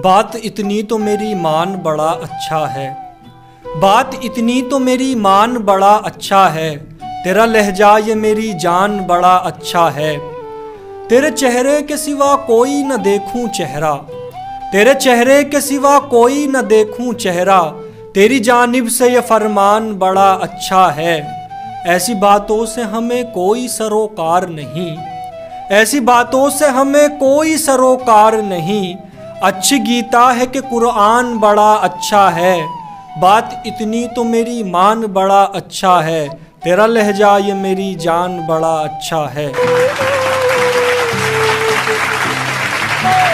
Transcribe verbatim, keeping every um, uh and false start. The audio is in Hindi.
बात इतनी तो मेरी मान बड़ा अच्छा है, बात इतनी तो मेरी मान बड़ा अच्छा है, तेरा लहजा ये मेरी जान बड़ा अच्छा है। तेरे चेहरे के सिवा कोई न देखूं चेहरा, तेरे चेहरे के सिवा कोई न देखूं चेहरा, तेरी जानिब से ये फरमान बड़ा अच्छा है। ऐसी बातों से हमें कोई सरोकार नहीं, ऐसी बातों से हमें कोई सरोकार नहीं। अच्छी गीता है कि कुरान बड़ा अच्छा है, बात इतनी तो मेरी मान बड़ा अच्छा है, तेरा लहजा ये मेरी जान बड़ा अच्छा है।